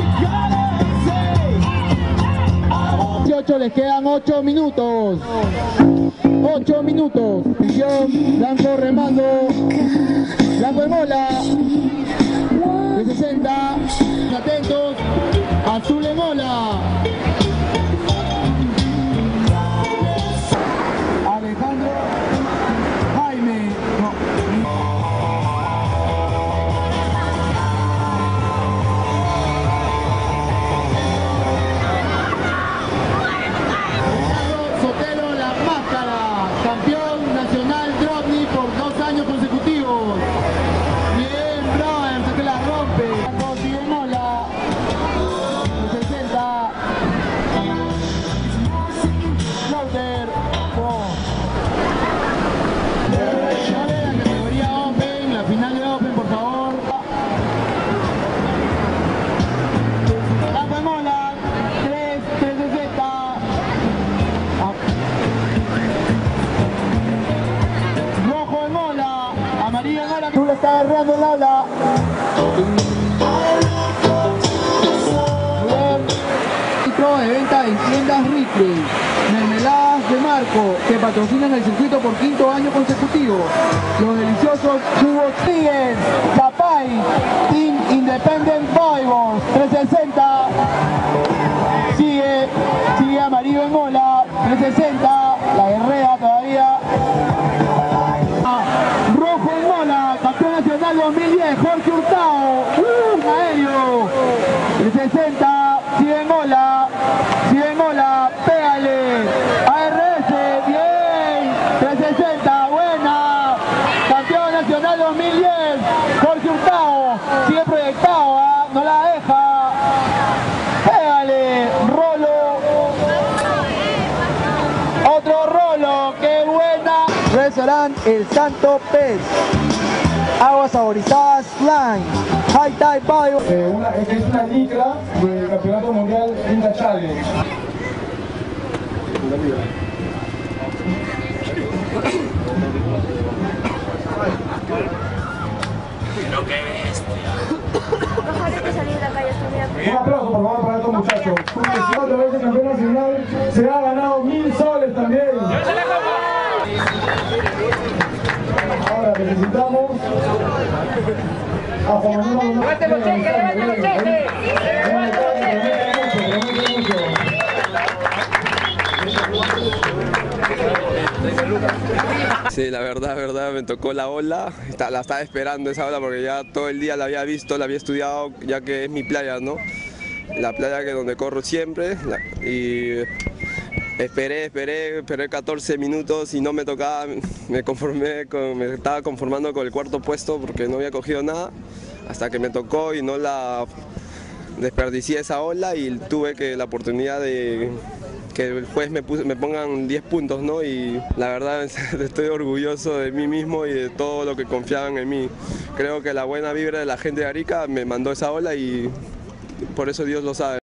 Les quedan 8 minutos. 8 minutos. Blanco remando. Blanco de mola. De 60. Atentos. Azul de mola. Alejandro Jaime. Campeón nacional Dropney por 2 años consecutivos. Bien, brother, se que la rompe. Sigue mola. 60. Lauter. La categoría Open, la final de Open, por favor. Campo de mola. 360. Tú le estás agarrando el ala. Litro de venta en tiendas Ripley. Mermeladas de Marco, que patrocinan el circuito por 5º año consecutivo. Los deliciosos jugos siguen. Zapay, Team Independent Boys, 360. Sigue Amarillo en mola, 360. La guerrera todavía. Rojo en mola, campeón nacional 2010, Jorge Hurtado, aéreo, 360, sigue en mola, pégale, ARS, bien, 360, buena, campeón nacional 2010, Jorge Hurtado, sigue proyectado, no la deja, pégale, rolo, otro rolo, qué buena. Restaurante El Santo Pez, aguas saborizadas Slime, High Tide Bio. Esta es una licra del Campeonato Mundial Inca Challenge. Pero qué bestia. Mejor hay que salir de acá y estudiar. Un aplauso por favor para estos muchachos. Un 18 veces campeón nacional, se ha ganado 1000 soles también. Ahora necesitamos a Juan Manuel. ¡Levante los cheques, levante los cheques! Sí, la verdad me tocó la ola, la estaba esperando esa ola porque ya todo el día la había visto, la había estudiado, ya que es mi playa, ¿no? La playa donde corro siempre y esperé 14 minutos y no me tocaba, me estaba conformando con el 4.º puesto porque no había cogido nada, hasta que me tocó y no la desperdicié esa ola y tuve la oportunidad de que el juez me pongan 10 puntos, ¿no? Y la verdad estoy orgulloso de mí mismo y de todo lo que confiaban en mí. Creo que la buena vibra de la gente de Arica me mandó esa ola y por eso Dios lo sabe.